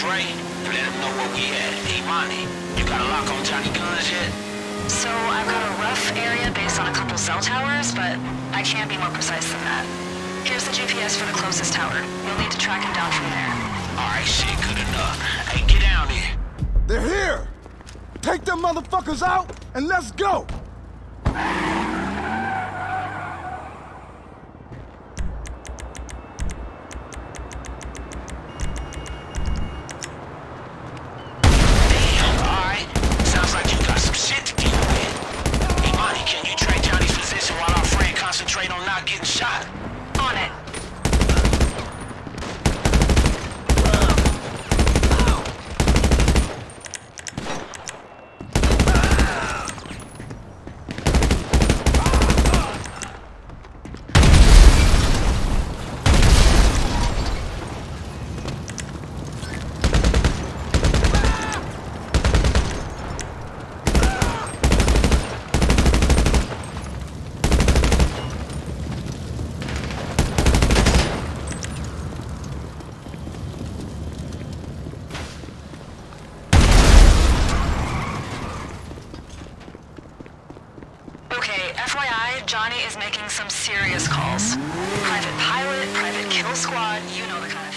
Frey, and let him know where we at. Hey, Monty, you got a lock on Johnny Guns yet? So I've got a rough area based on a couple cell towers, but I can't be more precise than that. Here's the GPS for the closest tower. You'll need to track him down from there. Alright, shit, good enough. Hey, get down here. They're here! Take them motherfuckers out, and let's go! Concentrate on not getting shot. On it. Okay, FYI, Johnny is making some serious calls. Private pilot, private kill squad, you know the kind.